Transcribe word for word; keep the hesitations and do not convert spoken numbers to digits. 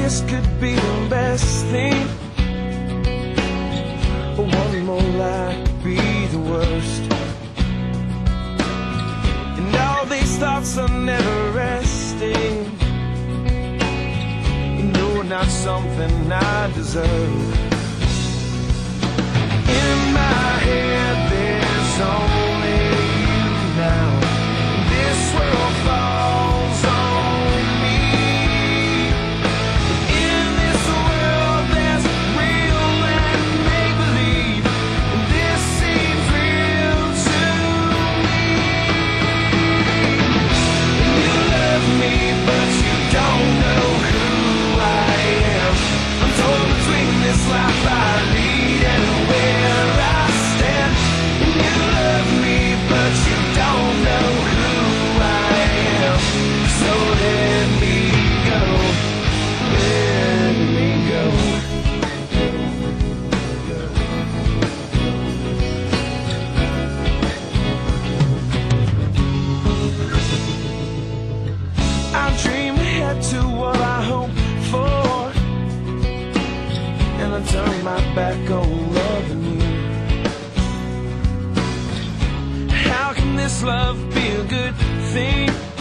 kiss could be the best thing, but one more lie could be the worst. And all these thoughts are never resting. You know, not something I deserve. In my head there's only you now. This world falls on me. In this world there's real and make-believe, and this seems real to me. And you love me, but you don't know who I am. I'm torn between this life I lead and where I stand. And you love me, but you don't know who I am. So let me go, let me go. I dream ahead to what I hope for, and I turn my back on loving you. How can this love be a good thing?